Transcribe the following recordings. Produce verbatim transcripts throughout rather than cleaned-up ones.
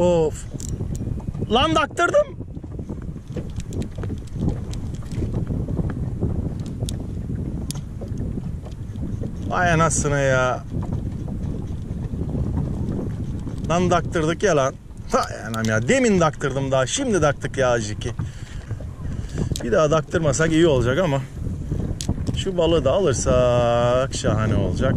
Of. Lan daktırdım. Vay anasını ya. Lan daktırdık ya lan. Vay anam ya. Demin daktırdım daha. Şimdi daktık ya Jiki. Bir daha daktırmasak iyi olacak ama. Şu balığı da alırsak şahane olacak.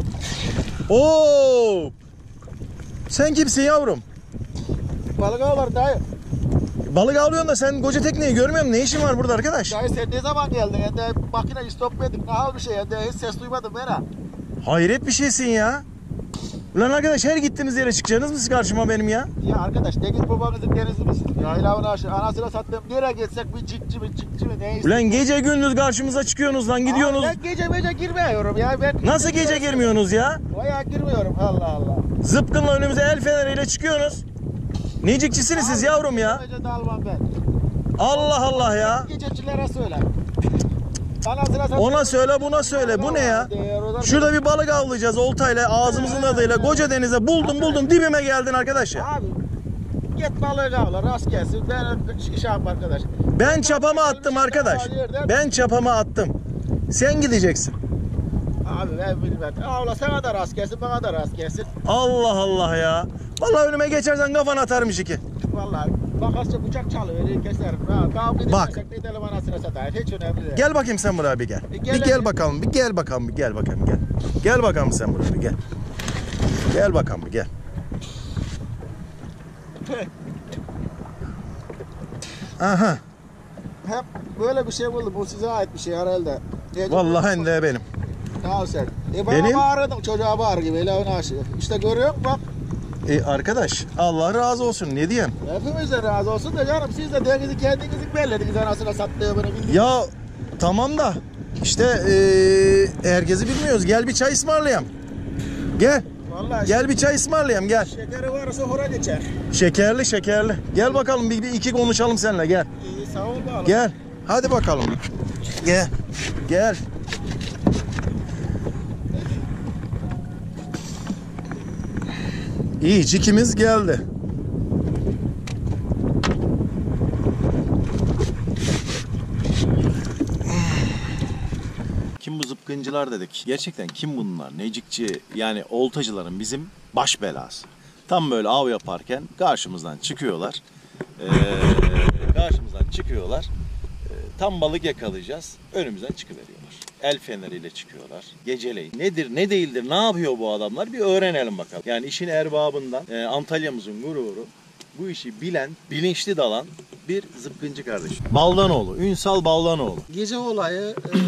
Oo! Sen kimsin yavrum? Balık avlar dayı. Balık avlıyorsun da sen koca tekneyi görmüyor musun? Ne işin var burada arkadaş? Dayı sen ne zaman geldin? Yani de makineyi stopledik. Ne hal bir şey? Yani de hiç ses duymadım ben ha. Hayret bir şeysin ya. Ulan arkadaş her gittiğiniz yere çıkacaksınız mı siz karşıma benim ya? Ya arkadaş deniz babanızın denizi misiniz? Ya ilavın aşı anasına sattım. Nereye geçsek bir cikci mi cikci mi ne Ulan gece gündüz karşımıza çıkıyorsunuz lan gidiyorsunuz. Abi ben gece mece girmiyorum ya. Ben Nasıl gece girmiyorsunuz ya? Bayağı girmiyorum Allah Allah. Zıpkınla önümüze el feneriyle çıkıyorsunuz. Ne cikcisiniz siz yavrum ya? Gece dalmam ben. Allah Allah ya. Gececilere söyle. Anasına sattım. Ona söyle buna söyle. Bu ne ya? Şurada bir balık avlayacağız oltayla ağzımızın tadıyla. Koca denize buldum buldum dibime geldin arkadaş ya. Abi git balığı avla rast gelsin. Ben şey yap arkadaş. Ben çapamı attım arkadaş. Ben çapamı attım. Sen gideceksin. Abi ben bilmem. Avla sana da rast gelsin, bana da rast gelsin. Allah Allah ya. Vallahi önüme geçersen kafana atarım Jiki. Vallahi makasça bıçak çalıverir keserim. Ha, kavga Bak. edecek ne derim anasına satayım. Hiç önemli değil. Gel bakayım sen buraya bir gel. E, gel Bir gel hadi. bakalım. Bir gel bakalım. Bir gel bakalım gel. Gel bakalım sen buraya bir gel. Gel bakalım bir gel. Aha. Hep böyle bir şey buldum. Bu size ait bir şey herhalde. Tecrübe- Vallahi de benim. Sağ ol sen. E bana Benim- bağırıyordum çocuğa bağır gibi. Öyle ona aşığı. İşte görüyor musun bak. E arkadaş Allah razı olsun ne diyeyim? Hepimizden razı olsun da canım. Siz de denizi kendinizi bellediniz anasına sattığımını bildiniz. Ya tamam da işte e, herkesi bilmiyoruz. Gel bir çay ısmarlayayım. Gel. Vallahi Gel bir çay ısmarlayayım gel. şekeri varsa hora geçer. Şekerli şekerli. Gel bakalım bir, bir iki konuşalım seninle gel. İyi sağ ol bağlı. Gel. Hadi bakalım. Gel. Gel. İyi cikimiz geldi. Kim bu zıpkıncılar dedik. Gerçekten kim bunlar? Necikçi yani oltacıların bizim baş belası. Tam böyle av yaparken karşımızdan çıkıyorlar. Ee, karşımızdan çıkıyorlar. Ee, tam balık yakalayacağız. Önümüzden çıkıveriyorlar. El feneriyle çıkıyorlar. Geceleyin. Nedir ne değildir ne yapıyor bu adamlar bir öğrenelim bakalım. Yani işin erbabından e, Antalya'mızın gururu bu işi bilen, bilinçli dalan bir zıpkıncı kardeşim. Baldanoğlu, Ünsal Baldanoğlu. Gece olayı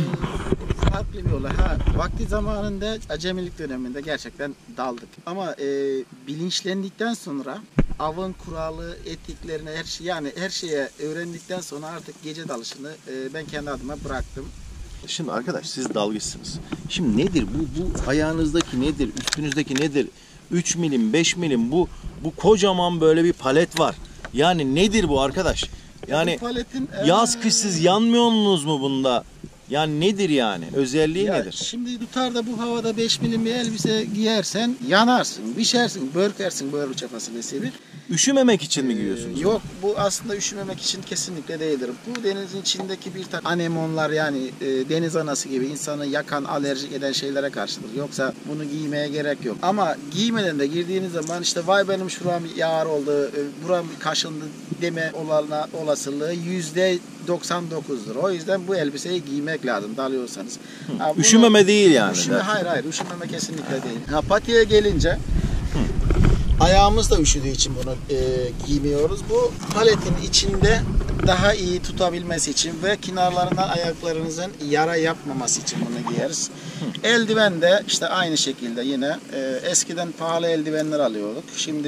e, farklı bir olay. Ha, vakti zamanında acemilik döneminde gerçekten daldık. Ama e, bilinçlendikten sonra avın kuralı, etiklerine her şey yani her şeye öğrendikten sonra artık gece dalışını e, ben kendi adıma bıraktım. Şimdi arkadaş siz dalgıçsınız. Şimdi nedir bu? Bu ayağınızdaki nedir? Üstünüzdeki nedir? üç milim, beş milim bu bu kocaman böyle bir palet var. Yani nedir bu arkadaş? Yani Bu paletin, yaz e, kış siz yanmıyorsunuz mu bunda? Yani nedir yani? Özelliği Ya nedir? şimdi tutar da bu havada beş milim bir elbise giyersen yanarsın, bişersin, börkersin böyle çapası vesaire. Üşümemek için mi giyiyorsunuz? Yok bu aslında üşümemek için kesinlikle değildir. Bu denizin içindeki bir takım anemonlar yani e, deniz anası gibi insanı yakan, alerjik eden şeylere karşıdır. Yoksa bunu giymeye gerek yok. Ama giymeden de girdiğiniz zaman işte vay benim şuram yağar oldu, e, buram kaşındı deme olana, olasılığı yüzde doksan dokuzdur. O yüzden bu elbiseyi giymek lazım dalıyorsanız. Ha, bunu, Üşümeme değil yani. Üşüme, hayır hayır üşümeme kesinlikle değil. Ha, patiye gelince ayağımız da üşüdüğü için bunu e, giymiyoruz. Bu paletin içinde daha iyi tutabilmesi için ve kenarlarından ayaklarınızın yara yapmaması için bunu giyeriz. Hı. Eldiven de işte aynı şekilde yine e, eskiden pahalı eldivenler alıyorduk. Şimdi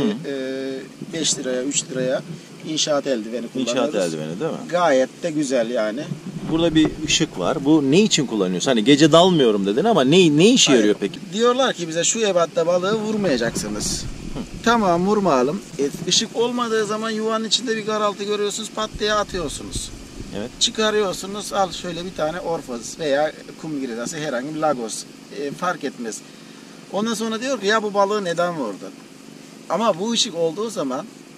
e, beş liraya, üç liraya inşaat eldiveni kullanıyoruz. İnşaat eldiveni değil mi? Gayet de güzel yani. Burada bir ışık var. Bu ne için kullanıyorsun? Hani gece dalmıyorum dedin ama ne ne işe Hayır. yarıyor peki? Diyorlar ki bize şu ebatta balığı vurmayacaksınız. Tamam vurmayalım. E, ışık olmadığı zaman yuvanın içinde bir karaltı görüyorsunuz pat diye atıyorsunuz. Evet. Çıkarıyorsunuz al şöyle bir tane orfoz veya kum giridası herhangi bir lagos e, fark etmez. Ondan sonra diyor ki ya bu balığı neden vurdu? Ama bu ışık olduğu zaman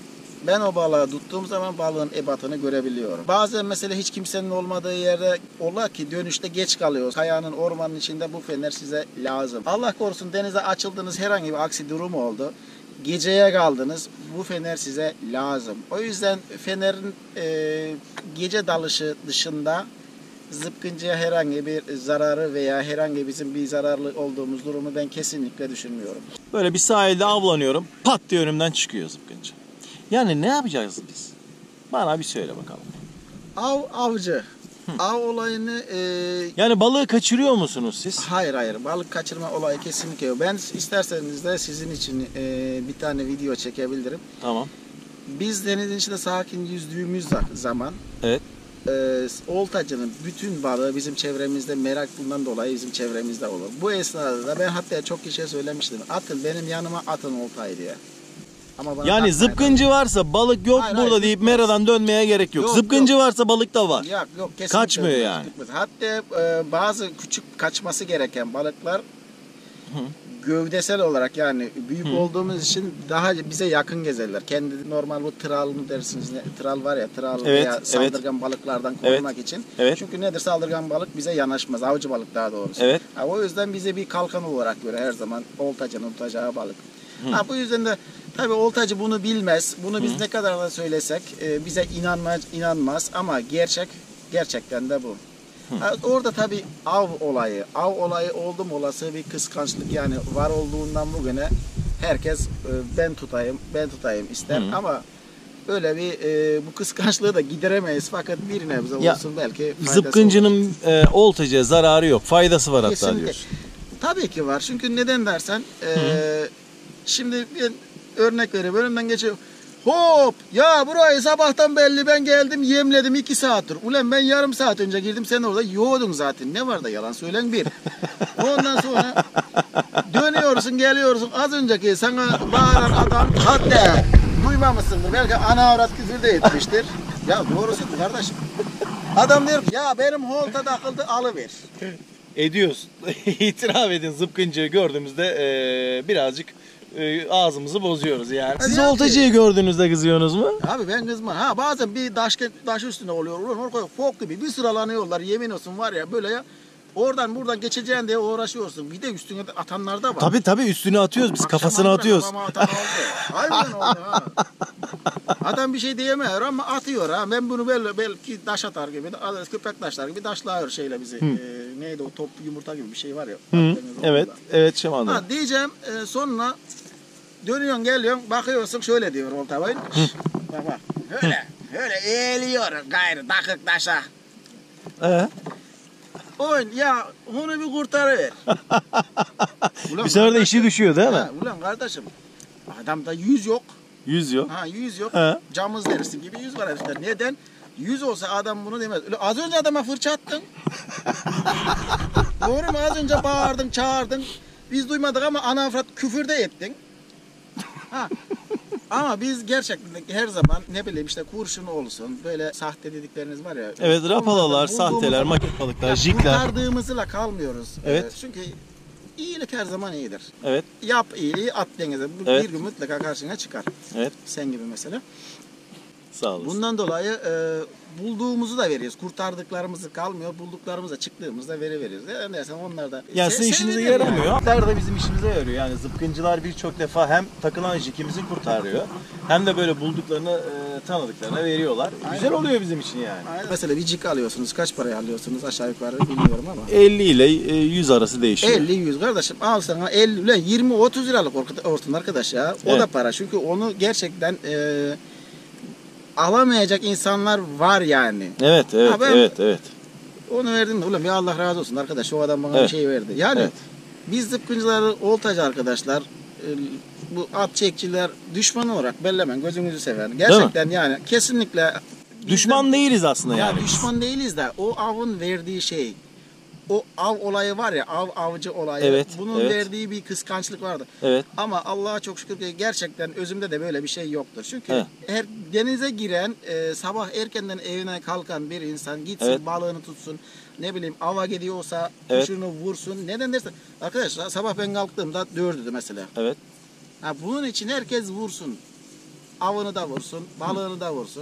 Ben o balığı tuttuğum zaman balığın ebatını görebiliyorum. Bazen mesela hiç kimsenin olmadığı yerde ola ki dönüşte geç kalıyoruz. Kayanın, ormanın içinde bu fener size lazım. Allah korusun denize açıldınız, herhangi bir aksi durum oldu. Geceye kaldınız, bu fener size lazım. O yüzden fenerin e, gece dalışı dışında zıpkıncıya herhangi bir zararı veya herhangi bizim bir zararlı olduğumuz durumu ben kesinlikle düşünmüyorum. Böyle bir sahilde avlanıyorum. Pat diye önümden çıkıyor zıpkıncı. Yani ne yapacağız biz? Bana bir söyle bakalım. Av avcı. Av olayını e, Yani balığı kaçırıyor musunuz siz? hayır hayır balık kaçırma olayı kesinlikle yok. Ben isterseniz de sizin için e, bir tane video çekebilirim. Tamam. Biz denizin içinde sakin yüzdüğümüz zaman Evet. e, oltacının bütün balığı bizim çevremizde merak bundan dolayı bizim çevremizde olur. Bu esnada da ben hatta çok kişiye söylemiştim. Atın benim yanıma atın oltayı diye. Ama bana Yani atmayın. zıpkıncı varsa balık yok Hayır, burada hayır, deyip gitmez. meradan dönmeye gerek yok. Yok, Zıpkıncı yok. varsa balık da var. Yok yok kesinlikle Kaçmıyor gitmez, yani. gitmez. Hatta e, bazı küçük kaçması gereken balıklar Hı. gövdesel olarak yani büyük Hı. olduğumuz için daha bize yakın gezerler. Kendi normal bu tral mı dersiniz? Ne? Tral var ya tral Evet, veya evet. saldırgan balıklardan korumak için. Evet. Çünkü nedir saldırgan balık bize yanaşmaz. Avcı balık daha doğrusu. Evet. Ha, o yüzden bize bir kalkan olarak göre her zaman oltacının tutacağı balık. Hı. Ha, bu yüzden de tabii oltacı bunu bilmez. Bunu biz Hı. ne kadar da söylesek e, bize inanmaz, inanmaz ama gerçek gerçekten de bu. Ha, orada tabii av olayı, av olayı oldum olası bir kıskançlık yani var olduğundan bugüne herkes e, ben tutayım, ben tutayım ister Hı. ama öyle bir e, bu kıskançlığı da gideremeyiz fakat bir nebze Ya, olsun belki faydası olur. Zıpkıncının e, oltacıya zararı yok. Faydası var hatta Kesinlikle. diyorsun. Tabii ki var. Çünkü neden dersen e, şimdi bir örnek vereyim. Önümden geçiyor. Hop! Ya burayı sabahtan belli ben geldim yemledim iki saattir. Ulan ben yarım saat önce girdim sen orada yoğdun zaten. Ne var da yalan söylen bir. Ondan sonra dönüyorsun geliyorsun. Az önceki sana bağıran adam hatta duymamışsındır. Belki ana avrat küfür de etmiştir. Ya doğrusu kardeşim. Adam diyor ki ya benim holta takıldı alıver. Ediyoruz. İtiraf edin zıpkıncıyı gördüğümüzde e, birazcık e, ağzımızı bozuyoruz yani. Siz yani- oltacıyı gördüğünüzde kızıyorsunuz mu? Abi ben kızmam. Ha bazen bir taş, taş üstüne oluyor. Ulan orada fok gibi bir sıralanıyorlar. Yemin olsun var ya böyle ya. Oradan buradan geçeceğin diye uğraşıyorsun. Bir de üstüne atanlar da var. Tabii tabii üstüne atıyoruz biz, Akşam kafasına aldılar, atıyoruz. kafama atan oldu. Harbiden oldu ha. Adam bir şey diyemiyor ama atıyor ha. Ben bunu böyle belki taş atar gibi, köpek taşlar gibi taşlıyor şeyle bizi. Ee, neydi o top yumurta gibi bir şey var ya. Hı, Akdeniz evet, orada. evet Şeman Ha, diyeceğim e, sonra dönüyorsun geliyorsun bakıyorsun şöyle diyor oltabayın. Bak bak öyle öyle eğiliyor gayrı takık taşa. Ee? Oyun ya onu bir kurtarıver. Ulan Bir sefer de kardeşim, işi düşüyor değil mi? ha, ulan kardeşim adamda yüz yok. Yüz yok. Ha yüz yok. He. Camız derisi gibi yüz var herifler. Neden? Yüz olsa adam bunu demez. Öyle az önce adama fırça attın. Doğru mu? Az önce bağırdın, çağırdın. Biz duymadık ama ana avrat küfür de ettin. Ha. Ama biz gerçekten her zaman ne bileyim işte kurşun olsun böyle sahte dedikleriniz var ya. Evet, rapalalar, onlardan sahteler, bulduğumuz- maket balıklar, Ya jigler. kurtardığımızla kalmıyoruz. Evet. Ee, çünkü iyilik her zaman iyidir. Evet, Yap iyiliği at denize. Bu Evet. bir gün mutlaka karşına çıkar. evet. Sen gibi mesela. Sağ olasın. Bundan dolayı e, bulduğumuzu da veriyoruz. Kurtardıklarımızı kalmıyor. Bulduklarımıza çıktığımızda veri veriyoruz. Yani dersen onlar da... Yani Se- sizin işinize sevinirim yaramıyor. yani. Atlar da bizim işimize yarıyor. Yani zıpkıncılar birçok defa hem takılan jikimizi kurtarıyor hem de böyle bulduklarını, e, tanıdıklarına veriyorlar. Güzel oluyor bizim için yani. Aynen. Mesela bir cik alıyorsunuz. Kaç paraya alıyorsunuz aşağı yukarı bilmiyorum ama. elli ile e, yüz arası değişiyor. elli yüz kardeşim al sana elli ulan yirmi otuz liralık olsun arkadaş ya. O Evet. da para. Çünkü onu gerçekten e, alamayacak insanlar var yani. Evet, evet, Ha, ben- evet, evet. Onu verdim de ulan bir Allah razı olsun arkadaş o adam bana Evet. bir şey verdi. Yani Evet. biz zıpkıncıları oltacı arkadaşlar e, bu at çekçiler düşman olarak bellemen gözünüzü sever. Gerçekten yani kesinlikle Düşman değiliz aslında ya yani. düşman değiliz de o avın verdiği şey o av olayı var ya av avcı olayı Evet, bunun evet. verdiği bir kıskançlık vardı. Evet. Ama Allah'a çok şükür ki gerçekten özümde de böyle bir şey yoktur. Çünkü Evet. her denize giren e, sabah erkenden evine kalkan bir insan gitsin Evet. balığını tutsun. Ne bileyim ava gidiyorsa Evet. kuşunu vursun. Neden dersen arkadaşlar sabah ben kalktığımda dördüydü mesela. Evet. Ha, bunun için herkes vursun. avını da vursun, balığını da vursun.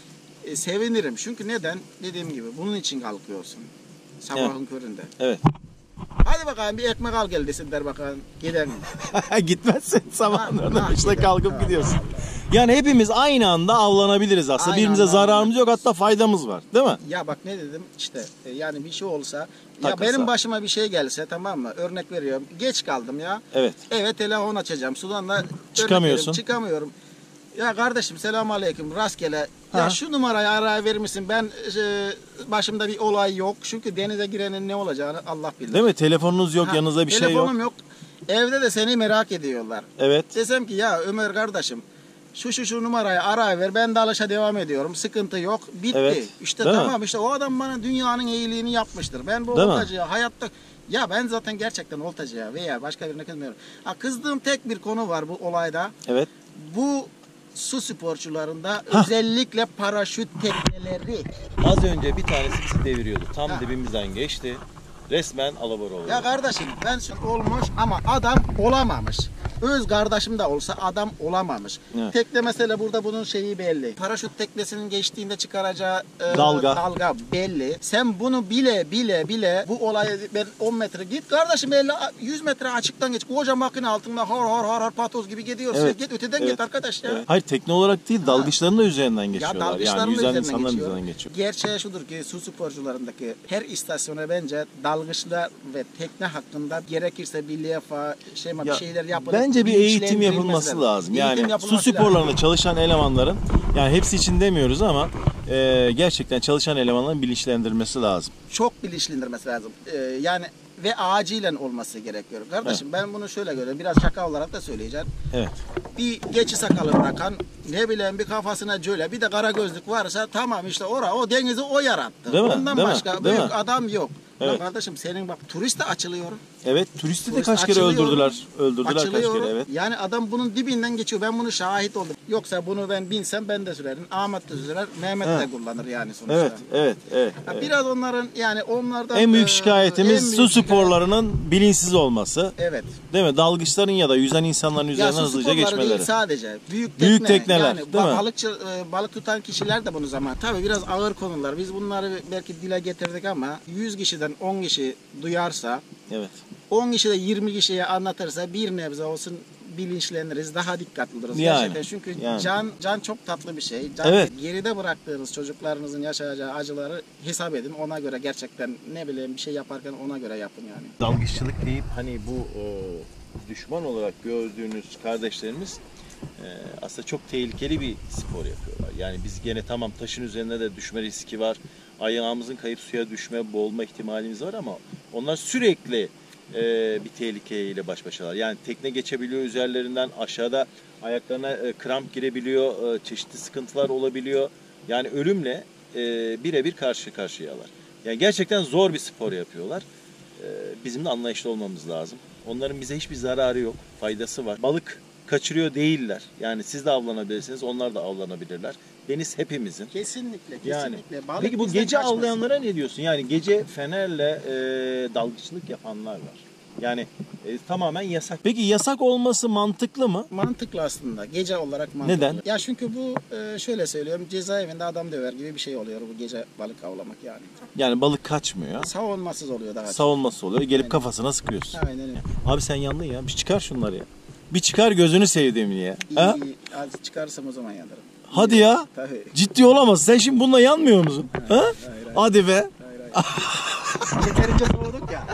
E, sevinirim. Çünkü neden? Dediğim gibi bunun için kalkıyorsun. Sabahın Evet. köründe. Evet. Hadi bakalım bir ekmek al gel desinler bakalım. Gider mi? Gitmezsin Ha, sabahlarında ha, işte gider. kalkıp Ha, gidiyorsun. Yani hepimiz aynı anda avlanabiliriz aslında. Aynı Birbirimize anda zararımız yok, hatta faydamız var. Değil mi? Ya bak ne dedim işte e, yani bir şey olsa ya Takılsa. benim başıma bir şey gelse tamam mı? Örnek veriyorum. Geç kaldım ya. Evet. Eve telefon açacağım. Sudan'da örnek Çıkamıyorsun. veriyorum, çıkamıyorum. Ya kardeşim selamünaleyküm rastgele. Ha. Ya şu numarayı araya verir misin? Ben e, başımda bir olay yok. Çünkü denize girenin ne olacağını Allah bilir. Değil mi? Telefonunuz yok, Ha, yanınızda bir şey yok. Telefonum yok. Evde de seni merak ediyorlar. Evet. Desem ki ya Ömer kardeşim şu şu şu numarayı araya ver, ben dalışa devam ediyorum, sıkıntı yok, bitti. Evet, İşte değil mi? tamam, işte o adam bana dünyanın iyiliğini yapmıştır. Ben bu Değil mi? oltacıya hayatta, ya ben zaten gerçekten oltacıya veya başka birine kızmıyorum. Ha, kızdığım tek bir konu var bu olayda. Evet. Bu su sporcularında özellikle paraşüt tekneleri. Az önce bir tanesi bizi deviriyordu. Tam Ha. dibimizden geçti. Resmen alabora oldu. Ya kardeşim ben olmuş ama adam olamamış. Öz kardeşim de olsa adam olamamış. Evet. Tekne mesela burada bunun şeyi belli. Paraşüt teknesinin geçtiğinde çıkaracağı e, Dalga. dalga belli. Sen bunu bile bile bile bu olayı ben on metre git kardeşim elli yüz metre açıktan geç. Koca makine altında har har har har patoz gibi gidiyorsun. Evet. Git öteden Evet. git arkadaş ya. Evet. Hayır, tekne olarak değil, dalgıçların da üzerinden Ya geçiyorlar. dalgıçların Yani da yüzen üzerinden insanların geçiyor. üzerinden geçiyor. Gerçeği şudur ki su sporcularındaki her istasyona bence dalgıçlar ve tekne hakkında gerekirse bir lefa şey bir Ya, şeyler yapılıp bence bir eğitim bilinçlendirilmesi yapılması lazım. Yani Eğitim su yapılması sporlarında lazım. çalışan elemanların, yani hepsi için demiyoruz ama e, gerçekten çalışan elemanların bilinçlendirilmesi lazım. Çok bilinçlendirmesi lazım. Ee, yani ve acilen olması gerekiyor. Kardeşim ben bunu şöyle görüyorum. Biraz şaka olarak da söyleyeceğim. Evet. Bir geçi sakalı bırakan, ne bileyim bir kafasına cöle, bir de kara gözlük varsa tamam işte ora o denizi o yarattı. Değil mi? Ondan Değil mi? başka Değil büyük mi? adam yok. Lan Evet. kardeşim senin bak turist de açılıyor. Evet, turisti de Turist kaç kere açılıyor. öldürdüler. Öldürdüler kaç Açılıyor. kere, evet. Yani adam bunun dibinden geçiyor. Ben bunu şahit oldum. Yoksa bunu ben binsem ben de sürerim. Ahmet de sürer. Mehmet Evet. de kullanır yani sonuçta. Evet, evet, evet. Ha, evet. Biraz onların yani onlardan En büyük e, şikayetimiz en su büyük şikayet- sporlarının bilinçsiz olması. Evet. Değil mi? Dalgıçların ya da yüzen insanların Ya üzerinden su hızlıca sporları geçmeleri. değil sadece. Büyük tekne. Büyük tekneler, Yani değil ba- mi? balıkçı e, balık tutan kişiler de bunu zaman. Tabii biraz ağır konular. Biz bunları belki dile getirdik ama yüz kişiden on kişi duyarsa, Evet. on kişi de yirmi kişiye anlatırsa bir nebze olsun bilinçleniriz, daha dikkatli oluruz. Yani, Gerçekten çünkü yani. can can çok tatlı bir şey. Can, Evet. Geride bıraktığınız çocuklarınızın yaşayacağı acıları hesap edin. Ona göre gerçekten ne bileyim bir şey yaparken ona göre yapın yani. Dalgıçlık deyip hani bu e, düşman olarak gördüğünüz kardeşlerimiz e, aslında çok tehlikeli bir spor yapıyorlar. Yani biz gene tamam taşın üzerinde de düşme riski var. Ayağımızın kayıp suya düşme, boğulma ihtimalimiz var ama onlar sürekli e, bir tehlikeyle baş başalar. Yani tekne geçebiliyor üzerlerinden, aşağıda ayaklarına e, kramp girebiliyor, e, çeşitli sıkıntılar olabiliyor. Yani ölümle e, birebir karşı karşıyalar. Yani gerçekten zor bir spor yapıyorlar. E, bizim de anlayışlı olmamız lazım. Onların bize hiçbir zararı yok, faydası var. Balık kaçırıyor değiller. Yani siz de avlanabilirsiniz, onlar da avlanabilirler. Deniz hepimizin. Kesinlikle, Yani. kesinlikle. Balık Peki bu bizden gece kaçmasın. avlayanlara ne diyorsun? Yani gece fenerle e, dalgıçlık yapanlar var. Yani e, tamamen yasak. Peki yasak olması mantıklı mı? Mantıklı aslında. Gece olarak mantıklı. Neden? Ya çünkü bu e, şöyle söylüyorum. Cezaevinde adam döver gibi bir şey oluyor bu gece balık avlamak yani. Yani balık kaçmıyor. Savunmasız oluyor daha çok. Savunması oluyor. Gelip Aynen. kafasına sıkıyorsun. Aynen öyle. Abi sen yandın ya. Bir çıkar şunları ya. Bir çıkar gözünü sevdiğim ya. İyi, Ha? iyi. Az çıkarsam o zaman yanarım. Hadi ya. Tabii. Ciddi olamaz. Sen şimdi bununla yanmıyor musun? Ha? hayır, hayır. Hadi be. Hayır, hayır. Yeterince soğuduk ya.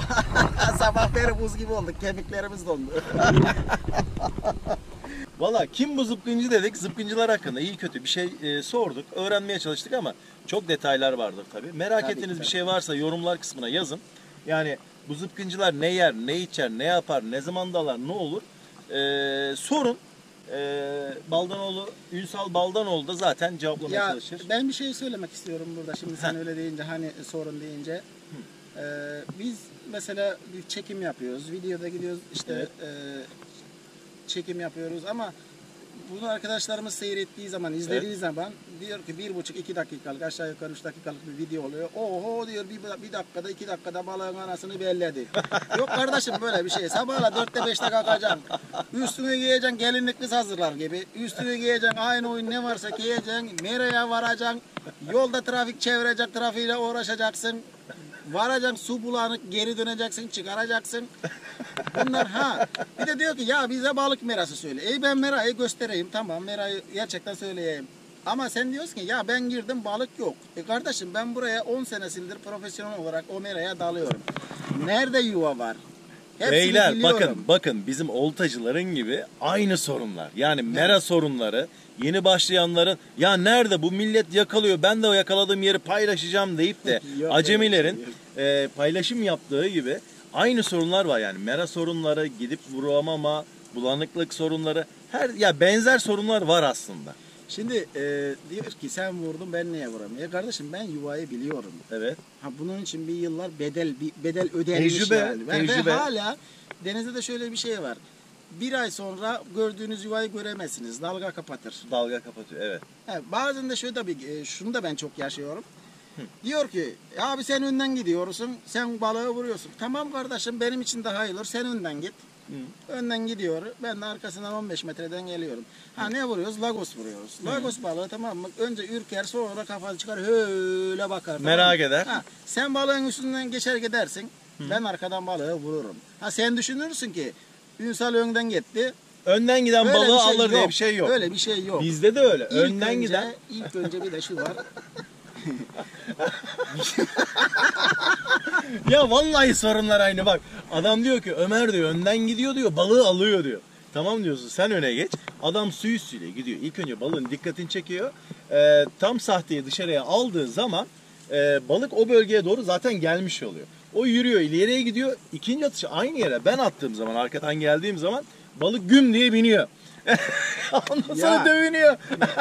Sabah beri buz gibi olduk. Kemiklerimiz dondu. Valla kim bu zıpkıncı dedik. Zıpkıncılar hakkında iyi kötü bir şey e, sorduk. Öğrenmeye çalıştık ama çok detaylar vardır tabii. Merak Tabii, ettiğiniz tabii. bir şey varsa yorumlar kısmına yazın. Yani bu zıpkıncılar ne yer, ne içer, ne yapar, ne zaman dalar, ne olur e, sorun. E, Baldanoğlu, Ünsal Baldanoğlu da zaten cevaplamaya Ya çalışır. ben bir şey söylemek istiyorum burada. Şimdi sen Heh. öyle deyince hani sorun deyince. Ee, biz mesela bir çekim yapıyoruz. Videoda gidiyoruz işte Evet. e, çekim yapıyoruz ama bunu arkadaşlarımız seyrettiği zaman, izlediği Evet. zaman diyor ki bir buçuk iki dakikalık, aşağı yukarı üç dakikalık bir video oluyor. Oho diyor, bir, bir dakikada iki dakikada balığın anasını belledi. Yok kardeşim, böyle bir şey. Sabahla dörtte beşte kalkacaksın. Üstünü giyeceksin, gelinlik kız hazırlar gibi. Üstünü giyeceksin, aynı oyun ne varsa giyeceksin. Meraya varacaksın. Yolda trafik çevirecek, trafiğiyle uğraşacaksın. Varacaksın, su bulanık, geri döneceksin, çıkaracaksın. Bunlar ha. Bir de diyor ki ya bize balık merası söyle. Ey ben merayı göstereyim, tamam merayı gerçekten söyleyeyim. Ama sen diyorsun ki ya ben girdim balık yok. E kardeşim ben buraya on senesindir profesyonel olarak o meraya dalıyorum. Nerede yuva var? Hepsini Beyler biliyorum. bakın bakın bizim oltacıların gibi aynı sorunlar. Yani mera sorunları, yeni başlayanların ya nerede bu millet yakalıyor, ben de o yakaladığım yeri paylaşacağım deyip de Yok, acemilerin e, paylaşım yaptığı gibi aynı sorunlar var. Yani mera sorunları, gidip vuramama, bulanıklık sorunları, her ya benzer sorunlar var aslında. Şimdi e, diyor ki sen vurdun ben niye vuramıyorum? Ya kardeşim ben yuvayı biliyorum. Evet. Ha bunun için bir yıllar bedel bir bedel ödenmiş Tecrübe, yani. Ve- tecrübe. Ve hala denizde de şöyle bir şey var. Bir ay sonra gördüğünüz yuvayı göremezsiniz. Dalga kapatır. Dalga kapatıyor, evet. Ha, bazen de şöyle tabii e, şunu da ben çok yaşıyorum. Diyor ki abi sen önden gidiyorsun. Sen balığı vuruyorsun. Tamam kardeşim benim için daha iyi olur. Sen önden git. Hı. Önden gidiyor. Ben de arkasından on beş metreden geliyorum. Ha ne vuruyoruz? Lagos vuruyoruz. Lagos balığı tamam mı? Önce ürker, sonra da kafası çıkar öyle bakar. tamam Merak mı? eder. Ha, sen balığın üstünden geçer gidersin. Ben arkadan balığı vururum. Ha sen düşünürsün ki Ünsal önden gitti. Önden giden Öyle balığı bir şey alır diye yok. bir şey yok. Öyle bir şey yok. Bizde de öyle. İlk Önden önce, giden ilk önce bir de şu var. ya vallahi sorunlar aynı bak. Adam diyor ki Ömer diyor önden gidiyor diyor, balığı alıyor diyor. Tamam diyorsun, sen öne geç. Adam su üstüyle gidiyor. İlk önce balığın dikkatini çekiyor. Ee, tam sahteyi dışarıya aldığı zaman e, balık o bölgeye doğru zaten gelmiş oluyor. O yürüyor, ileriye gidiyor. İkinci atışı aynı yere ben attığım zaman, arkadan geldiğim zaman balık güm diye biniyor. Ondan sonra Ya. dövünüyor.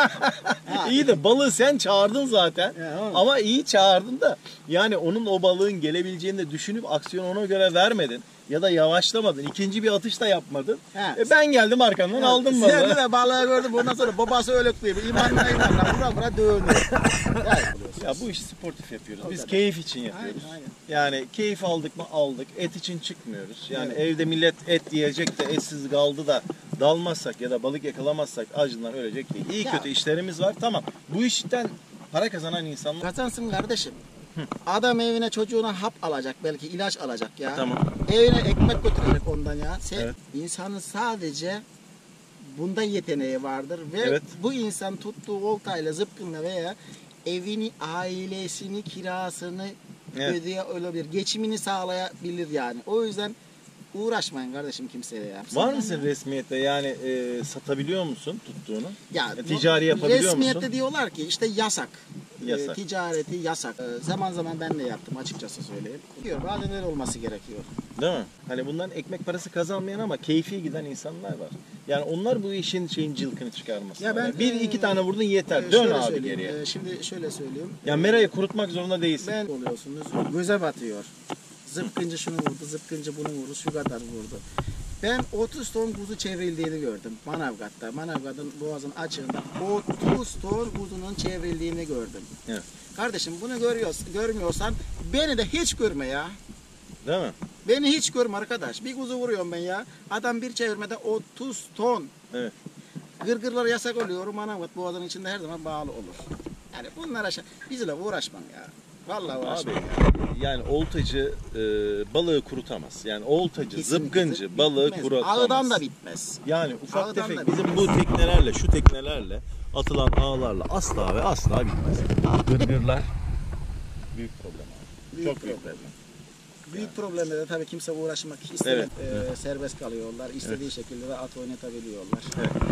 İyi de balığı sen çağırdın zaten. Ya, oğlum. Ama iyi çağırdın da yani onun o balığın gelebileceğini de düşünüp aksiyonu ona göre vermedin. Ya da yavaşlamadın. İkinci bir atış da yapmadın. Ha. E ben geldim arkandan aldım balığı. Sen de balığı gördüm. Ondan sonra babası ölük gibi. İmanla imanla vura vura dövünüyor. Yani, Ya bu işi sportif yapıyoruz. O Biz kadar. keyif için yapıyoruz. Aynen, aynen. Yani keyif aldık mı aldık. Et için çıkmıyoruz. Yani Evet. evde millet et yiyecek de etsiz kaldı da dalmazsak ya da balık yakalamazsak acından ölecek değil. İyi Ya. kötü işlerimiz var. Tamam. Bu işten para kazanan insanlar kazansın kardeşim. Adam evine çocuğuna hap alacak, belki ilaç alacak ya. Tamam. Evine ekmek götürecek ondan ya. Sen, Evet. insanın sadece bunda yeteneği vardır ve Evet. bu insan tuttuğu oltayla, zıpkınla veya evini, ailesini, kirasını Evet. ödeyebilir, geçimini sağlayabilir yani. O yüzden uğraşmayın kardeşim kimseye ya. var mısın resmiyette yani e, satabiliyor musun tuttuğunu? Ya, E, ticari yapabiliyor resmiyette musun? diyorlar ki işte yasak. Yasak. E, ticareti yasak. E, zaman zaman ben de yaptım açıkçası söyleyeyim. Diyor, bazen öyle olması gerekiyor. Değil mi? Hani bundan ekmek parası kazanmayan ama keyfi giden insanlar var. Yani onlar bu işin şeyin cılkını çıkarmasın. Ya ben, Yani bir e, iki tane vurdun yeter. E, Dön şöyle abi söyleyeyim, geriye. e, şimdi şöyle söyleyeyim. Yani merayı kurutmak zorunda değilsin. Ben oluyorsunuz göze batıyor. Zıpkıncı şunu vurdu, zıpkıncı bunu vurdu, şu kadar vurdu. Ben otuz ton kuzu çevrildiğini gördüm Manavgat'ta. Manavgat'ın boğazın açığında otuz ton kuzunun çevrildiğini gördüm. Evet. Kardeşim bunu görüyorsan, görmüyorsan beni de hiç görme ya. Değil mi? Beni hiç görme arkadaş. Bir kuzu vuruyorum ben ya. Adam bir çevirmede otuz ton. Evet. Gırgırlar yasak oluyor. Manavgat boğazının içinde her zaman bağlı olur. Yani bunlar aşağı. Bizle uğraşmam ya. Vallahi Abi uğraşmam ya. yani oltacı e, balığı kurutamaz. Yani oltacı, Kesinlikle zıpkıncı balığı bitmez. kurutamaz. Ağdan da bitmez. Yani ufak Ağdan tefek da bizim bu teknelerle, şu teknelerle atılan ağlarla asla ve asla bitmez. Gırgırlar büyük problem abi. Büyük Çok büyük problem. problem. Büyük problemle de tabii kimse uğraşmak istemez. Evet, Ee, serbest kalıyorlar. İstediği şekilde de at oynatabiliyorlar.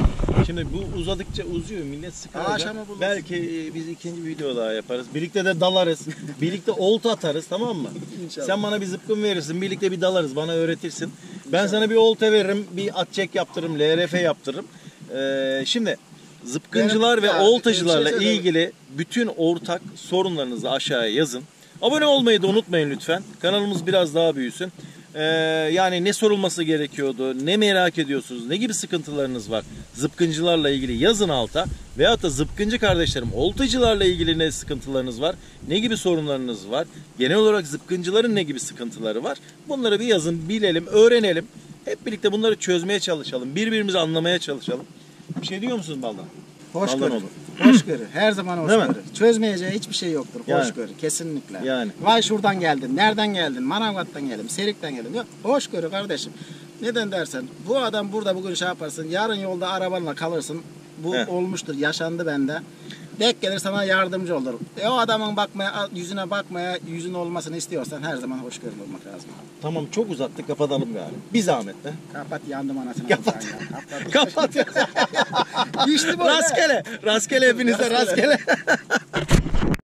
Şimdi bu uzadıkça uzuyor, millet sıkılacak. Aşama bulunsun. Belki e, biz ikinci video daha yaparız. Birlikte de dalarız. Birlikte olta atarız, tamam mı? İnşallah. Sen bana bir zıpkın verirsin, birlikte bir dalarız, bana öğretirsin. Ben sana bir olta veririm, bir at çek yaptırırım, L R F yaptırırım. Ee, şimdi zıpkıncılar Benim- ve ya, oltacılarla bir şey söyleyeyim. ilgili bütün ortak sorunlarınızı aşağıya yazın. Abone olmayı da unutmayın lütfen. Kanalımız biraz daha büyüsün. Ee, yani ne sorulması gerekiyordu, ne merak ediyorsunuz, ne gibi sıkıntılarınız var zıpkıncılarla ilgili yazın alta. Veyahut da zıpkıncı kardeşlerim, oltacılarla ilgili ne sıkıntılarınız var, ne gibi sorunlarınız var, genel olarak zıpkıncıların ne gibi sıkıntıları var, bunları bir yazın, bilelim, öğrenelim. Hep birlikte bunları çözmeye çalışalım, birbirimizi anlamaya çalışalım. Bir şey diyor musunuz Baldan? Hoşgörü. Baldan olur. Hoşgörü. Her zaman Değil mi? hoşgörü. Çözmeyeceği hiçbir şey yoktur. Yani. Hoşgörü. Kesinlikle. Yani. Vay şuradan geldin. Nereden geldin? Manavgat'tan geldim. Serik'ten geldim. Yok. Hoşgörü kardeşim. Neden dersen bu adam burada bugün şey yaparsın. Yarın yolda arabanla kalırsın. Bu He. olmuştur. Yaşandı bende. Denk gelir sana yardımcı olur. E o adamın bakmaya, yüzüne bakmaya, yüzün olmasını istiyorsan her zaman hoşgörülü olmak lazım. Tamam, çok uzattık, kapatalım galiba. Bir zahmet de. Kapat, yandım anasını. Kapat. Kapat. Kapat. İşte bu. Rastgele. Rastgele hepinize rastgele.